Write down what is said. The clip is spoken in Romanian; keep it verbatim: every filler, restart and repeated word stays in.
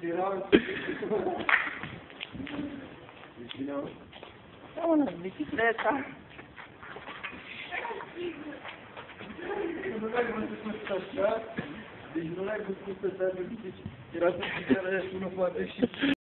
Era... Da, una bicicleta. Nu l-ai văzut așa, deci nu l-ai văzut așa, era să-ți care sună poate și...